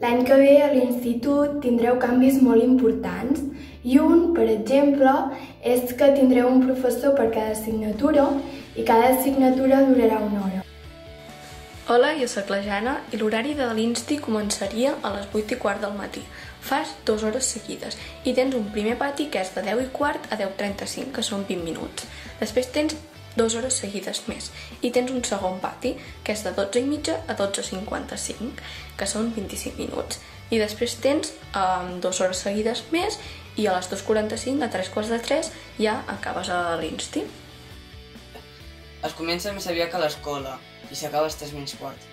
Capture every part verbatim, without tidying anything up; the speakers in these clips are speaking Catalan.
L'any que ve a l'institut tindreu canvis molt importants i un, per exemple, és que tindreu un professor per cada assignatura i cada assignatura durarà una hora. Hola, jo soc la Jana i l'horari de l'Insti començaria a les vuit i quart del matí. Fas dues hores seguides i tens un primer pati que és de deu i quart a deu trenta-cinc, que són vint minuts. Després tens dues hores seguides més i tens un segon pati que és de dotze i mitja a dotze cinquanta-cinc, que són vint-i-cinc minuts. I després tens um, dues hores seguides més i a les dues quaranta-cinc, a tres quarts de tres, ja acabes a l'Insti. Es comença més aviat que a l'escola i s'acaba a les tres menys quart.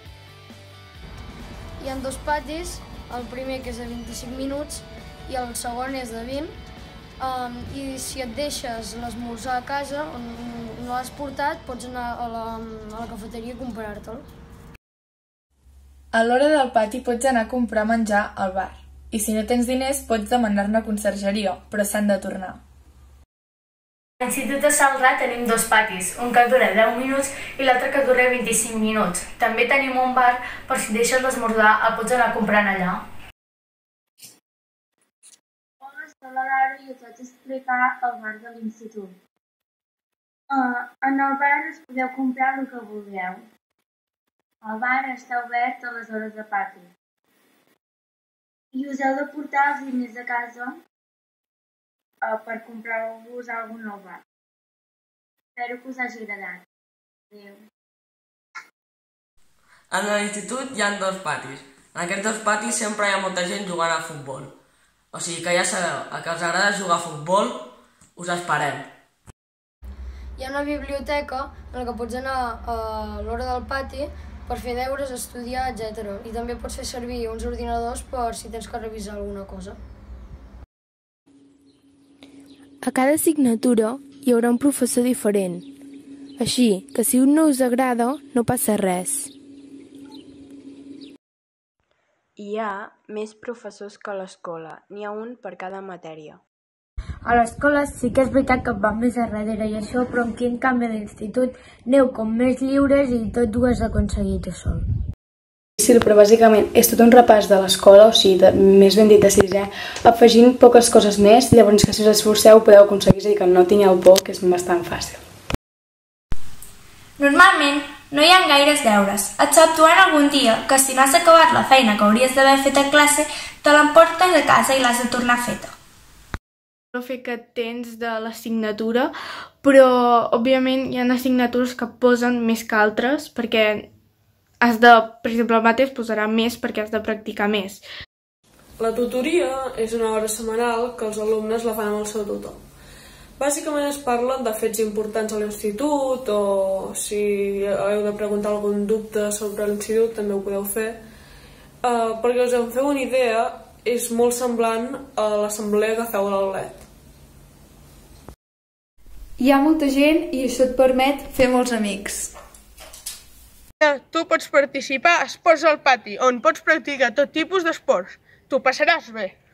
Hi ha dos patis, el primer que és de vint-i-cinc minuts i el segon és de vint. Um, I si et deixes l'esmorzar a casa, on no l'has portat, pots anar a la, a la cafeteria a comprar-te'l. A l'hora del pati pots anar a comprar menjar al bar. I si no tens diners, pots demanar-ne a consergeria, però s'han de tornar. A l'Institut de Celrà tenim dos patis, un que dura deu minuts i l'altre que dura vint-i-cinc minuts. També tenim un bar, per si deixes l'esmorzar el pots anar comprant allà. Hola, soc la Lara i us vaig explicar el bar de l'institut. Uh, en el bar us podeu comprar el que vulgueu. El bar està obert a les hores de pati. I us heu de portar els diners a casa per comprar-vos alguna al bar. Espero que us hagi agradat. Adéu. En l'institut hi ha dos patis. En aquests dos patis sempre hi ha molta gent jugant a futbol. O sigui que ja sabeu, a que us agrada jugar a futbol, us esperem. Hi ha una biblioteca en la que pots anar a l'hora del pati per fer deures, estudiar, etcètera. I també pots fer servir uns ordinadors per si tens que revisar alguna cosa. A cada assignatura hi haurà un professor diferent, així que si un no us agrada, no passa res. Hi ha més professors que a l'escola, n'hi ha un per cada matèria. A l'escola sí que és veritat que van més a darrere i això, però aquí en canvi a l'institut aneu com més lliures i tot ho has aconseguit sol. Sí, però bàsicament és tot un repàs de l'escola, o sigui, de, més ben dit de sisè, afegint poques coses més, llavors que si us esforceu podeu aconseguir, és a dir, que no tingueu por, que és bastant fàcil. Normalment no hi ha gaires deures, exceptuant algun dia que si no has acabat la feina que hauries d'haver fet a classe, te l'emportes a casa i l'has de tornar feta. Profe que tens de l'assignatura, però òbviament hi ha assignatures que posen més que altres, perquè has de, per exemple, el mateix posarà més perquè has de practicar més. La tutoria és una hora setmanal que els alumnes la fan amb el seu tutor. Bàsicament es parlen de fets importants a l'institut o si heu de preguntar algun dubte sobre l'institut també ho podeu fer. Uh, perquè us en feu una idea, és molt semblant a l'assemblea que feu a l'Aulet. Hi ha molta gent i això et permet fer molts amics. Tu pots participar a Esports al Pati, on pots practicar tot tipus d'esports. T'ho passaràs bé.